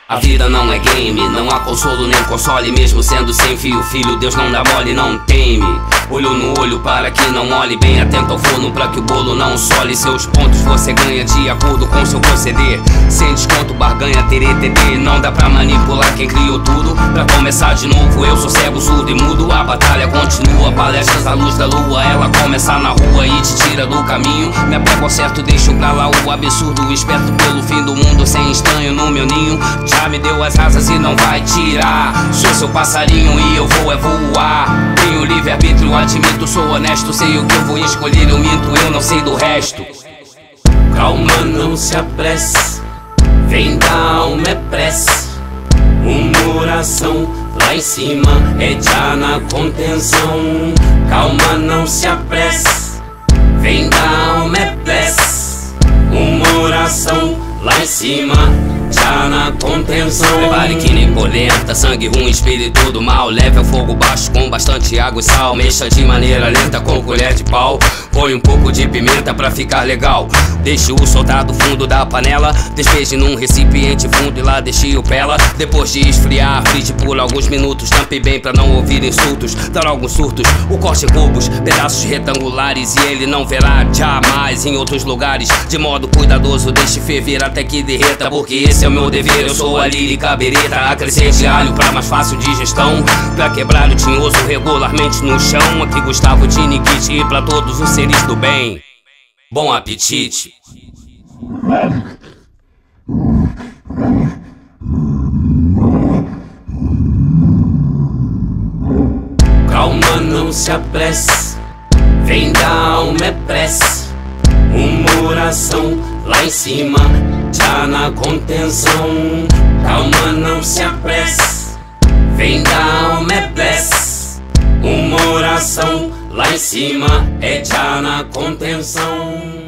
A vida não é game, não há consolo nem console. Mesmo sendo sem fio, filho, Deus não dá mole, não teme. Olho no olho para que não olhe, bem atento ao forno para que o bolo não sole. Seus pontos você ganha de acordo com seu proceder. Sem desconto, barganha, TTT. Não dá pra manipular quem criou tudo. Pra começar de novo, eu sou cego, surdo e mudo. A batalha continua, palestras à luz da lua. Ela começa na rua e te tira do caminho. Me apego ao certo, deixo pra lá o absurdo. Esperto pelo fim do mundo, sem estranho no meu ninho. Já me deu as asas e não vai tirar. Sou seu passarinho e eu vou é voar. Tenho livre-arbítrio, admito, sou honesto. Sei o que eu vou escolher, eu minto, eu não sei do resto. Calma, não se apresse, vem da alma é prece. Uma oração lá em cima é já na contenção. Calma, não se apresse, vem da alma é prece. Uma oração lá em cima, já na contenção. Prepare que nem polenta, sangue ruim, espírito do mal. Leve ao fogo baixo com bastante água e sal. Mexa de maneira lenta com colher de pau. Põe um pouco de pimenta pra ficar legal. Deixe-o soltar do fundo da panela. Despeje num recipiente fundo e lá deixe-o pela. Depois de esfriar, frite por alguns minutos. Tampe bem pra não ouvir insultos, dar alguns surtos. O corte em cubos, pedaços retangulares. E ele não verá jamais em outros lugares. De modo cuidadoso, deixe ferver até que derreta, porque esse é o meu dever, eu sou a lírica bereta. Acrescente alho pra mais fácil digestão, pra quebrar o tinhoso regularmente no chão. Aqui Gustavo de Nikit e pra todos os seres do bem, bom apetite. Calma, não se apresse, vem da alma é prece. Uma oração lá em cima, já na contenção. Calma, não se apresse, vem da alma é prece. Uma oração lá em cima é já na contenção.